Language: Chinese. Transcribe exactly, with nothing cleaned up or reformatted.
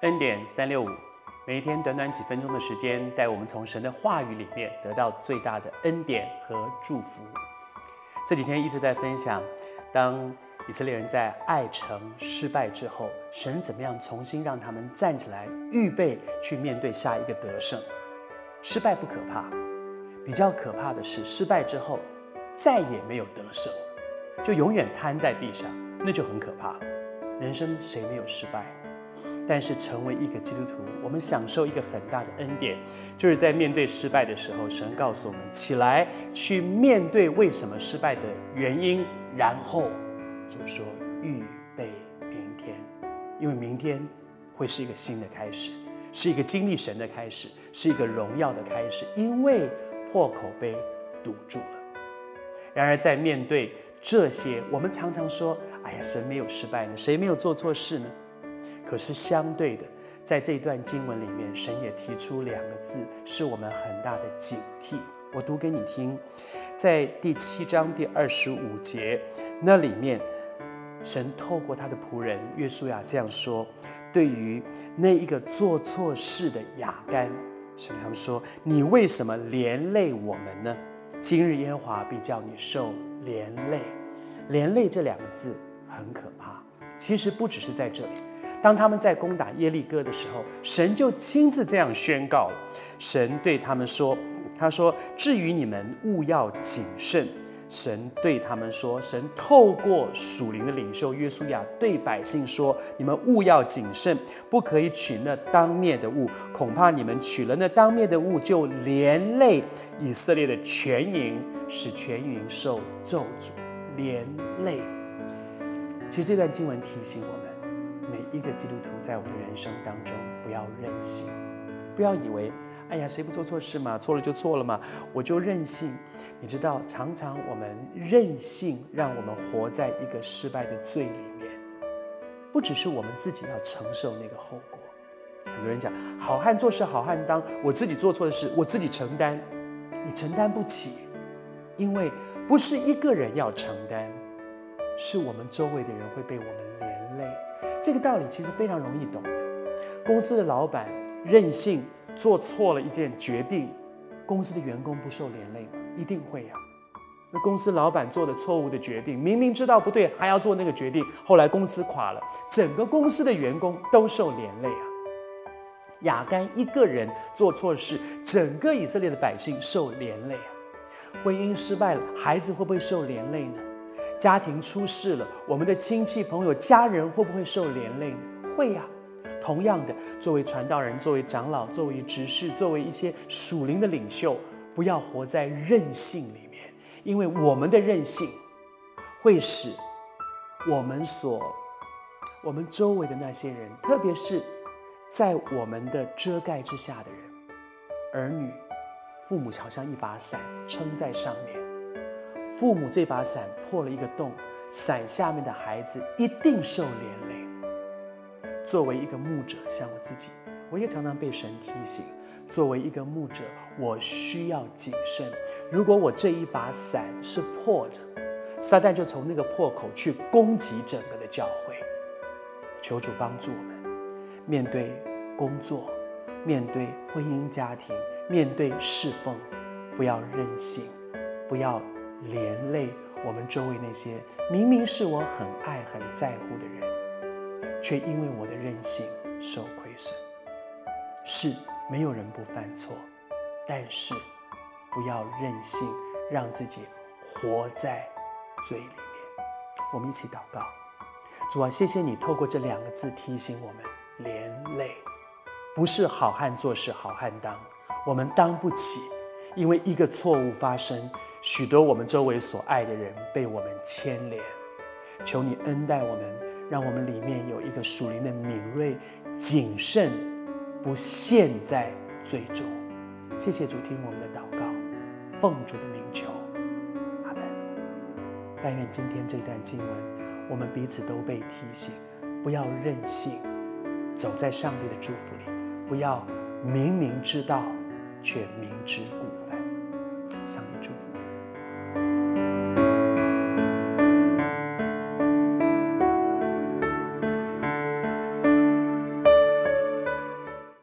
恩典三六五，每一天短短几分钟的时间，带我们从神的话语里面得到最大的恩典和祝福。这几天一直在分享，当以色列人在爱城失败之后，神怎么样重新让他们站起来，预备去面对下一个得胜。失败不可怕，比较可怕的是失败之后再也没有得胜，就永远瘫在地上，那就很可怕。人生谁没有失败？但是成为一个基督徒，我们享受一个很大的恩典，就是在面对失败的时候，神告诉我们起来去面对为什么失败的原因，然后主说预备明天，因为明天会是一个新的开始，是一个经历神的开始，是一个荣耀的开始，因为破口被堵住了。然而在面对这些，我们常常说哎呀，神没有失败呢，谁没有做错事呢？可是相对的，在这段经文里面，神也提出两个字，是我们很大的警惕。我读给你听，在第七章第二十五节，那里面神透过他的仆人约书亚这样说，对于那一个做错事的亚干，神他们说，你为什么连累我们呢？今日耶和华必叫你受连累。连累这两个字很可怕，其实不只是在这里，当他们在攻打耶利哥的时候，神就亲自这样宣告了。神对他们说，他说，至于你们务要谨慎。神对他们说，神透过属灵的领袖约书亚对百姓说，你们务要谨慎，不可以取那当灭的物，恐怕你们取了那当灭的物，就连累以色列的全营，使全营受咒诅。连累。其实这段经文提醒我们，每一个基督徒在我们的人生当中，不要任性，不要以为哎呀，谁不做错事嘛，错了就错了嘛，我就任性。你知道，常常我们任性，让我们活在一个失败的罪里面，不只是我们自己要承受那个后果。很多人讲，好汉做事好汉当，我自己做错的事我自己承担，你承担不起，因为不是一个人要承担，是我们周围的人会被我们连累。这个道理其实非常容易懂的。公司的老板任性做错了一件决定，公司的员工不受连累吗？一定会啊。那公司老板做的错误的决定，明明知道不对，还要做那个决定，后来公司垮了，整个公司的员工都受连累啊。亚干一个人做错事，整个以色列的百姓受连累啊。婚姻失败了，孩子会不会受连累呢？家庭出事了，我们的亲戚朋友家人会不会受连累呢？会啊。同样的，作为传道人，作为长老，作为执事，作为一些属灵的领袖，不要活在任性里面，因为我们的任性会使我们所我们周围的那些人，特别是在我们的遮盖之下的人，儿女、父母好像一把伞撑在上面，父母这把伞破了一个洞，伞下面的孩子一定受连累。作为一个牧者，像我自己，我也常常被神提醒，作为一个牧者，我需要谨慎。如果我这一把伞是破着，撒旦就从那个破口去攻击整个的教会。求主帮助我们，面对工作，面对婚姻家庭，面对侍奉，不要任性，不要连累我们周围那些明明是我很爱很在乎的人，却因为我的任性受亏损。是没有人不犯错，但是不要任性，让自己活在罪里面。我们一起祷告。主啊，谢谢你透过这两个字提醒我们，连累不是好汉做事好汉当，我们当不起，因为一个错误发生，许多我们周围所爱的人被我们牵连。求你恩待我们，让我们里面有一个属灵的敏锐、谨慎，不陷在罪中。谢谢主，听我们的祷告，奉主的名求，阿们。但愿今天这段经文，我们彼此都被提醒，不要任性，走在上帝的祝福里，不要明明知道却明知故犯。上帝祝福。